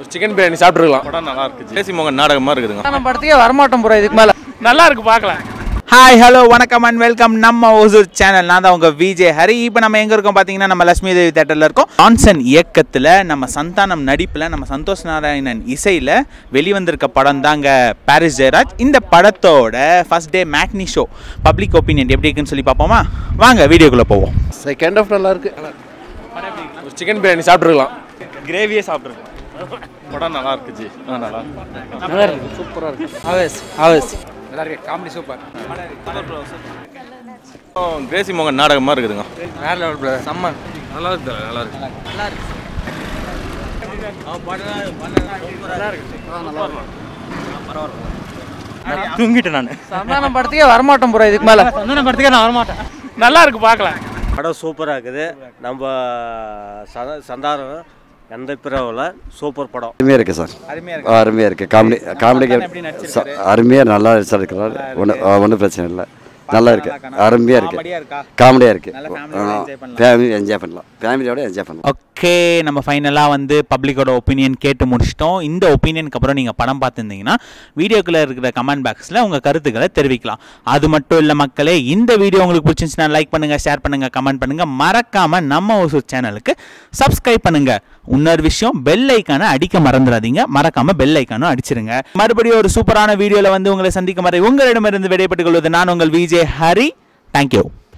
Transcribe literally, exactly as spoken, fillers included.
Chicken biryani சாப்பிட்டுருக்கலாம். படம் நல்லா இருக்கு. பேசி மோங்க நாடகமாக இருக்குதுங்க. நம்ம படத்துக்கே வரமாட்டோம் ப்ரோ. இதுக்கு மேலே நல்லா இருக்கு, பார்க்கலாம். ஹாய் ஹலோ வணக்கம் அண்ட் வெல்கம் நம்ம ஹோசூர் சேனல். நான் தான் உங்கள் விஜய் ஹரி. இப்போ நம்ம எங்கே இருக்கோம் பார்த்தீங்கன்னா நம்ம லட்சுமி தேவி தேட்டரில் இருக்கோம். ஜான்சன் இயக்கத்தில் நம்ம சந்தானம் நடிப்பில் நம்ம சந்தோஷ் நாராயணன் இசையில் வெளிவந்திருக்க படம் தாங்க பாரிஸ் ஜெயராஜ். இந்த படத்தோட first day matinee show public opinion எப்படி இருக்குன்னு சொல்லி பார்ப்போமா? வாங்க வீடியோக்குள்ளே போவோம். செகண்ட் ஆஃப் நல்லா இருக்கு. சிக்கன் பிரியாணி சாப்பிட்டுருக்கலாம். கிரேவியே சாப்பிட்ருக்கலாம். படம் நல்லா இருக்கு ஜி. நல்லா இருக்கு, நல்லா இருக்கு, சூப்பராக இருக்கு. ஆவேஸ் ஆவேஸ் நல்லா இருக்கு. Comedy super. கிரேசி மோங்க நாடகமாக இருக்குதுங்க. வேற லெவல் ப்ரோ. செம்ம நல்லா இருக்கு. நல்லா இருக்கு. நல்லா இருக்கு. தூங்கிட்டேன் நான். சந்தானம் படத்துக்கே வரமாட்டோம் ப்ரோ. இதுக்கு மேலே சந்தானம் படத்துக்கே நான் வரமாட்டேன். நல்லா இருக்கு, பார்க்கலாம். படம் சூப்பராக இருக்குது. நம்ம சந்தானம் எந்த பிறவில் சூப்பர் படம். அருமையாக இருக்குது சார். அருமையாக இருக்கு. அருமையாக இருக்குது. காமெடி காமெடி அருமையாக நல்லா நடிச்சிருக்கிறார். ஒன்றும் ஒன்றும் பிரச்சனை இல்லை. நல்லா இருக்கு. அருமையாக இருக்கு. காமெடியாக இருக்கு. ஃபேமிலி என்ஜாய் பண்ணலாம். ஃபேமிலியோட என்ஜாய் பண்ணலாம். ஓகே, நம்ம ஃபைனலாக வந்து பப்ளிக்கோட ஒப்பீனியன் கேட்டு முடிச்சிட்டோம். இந்த ஒப்பீனியனுக்கு அப்புறம் நீங்கள் படம் பார்த்துருந்தீங்கன்னா வீடியோக்குள்ளே இருக்கிற கமெண்ட் பாக்ஸில் உங்கள் கருத்துக்களை தெரிவிக்கலாம். அது மட்டும் இல்லை மக்களே, இந்த வீடியோ உங்களுக்கு பிடிச்சிருந்துச்சுன்னா லைக் பண்ணுங்கள், ஷேர் பண்ணுங்கள், கமெண்ட் பண்ணுங்கள். மறக்காமல் நம்ம ஹோசூர் சேனலுக்கு சப்ஸ்கிரைப் பண்ணுங்கள். இன்னொரு விஷயம், பெல் ஐக்கானை அடிக்க மறந்துடாதீங்க. மறக்காமல் பெல் ஐக்கானும் அடிச்சிருங்க. மறுபடியும் ஒரு சூப்பரான வீடியோவில் வந்து உங்களை சந்திக்கும் வரை உங்களிடமிருந்து விடைபெற்றுக் கொள்வது நான் உங்கள் விஜய் ஹரி. தேங்க்யூ.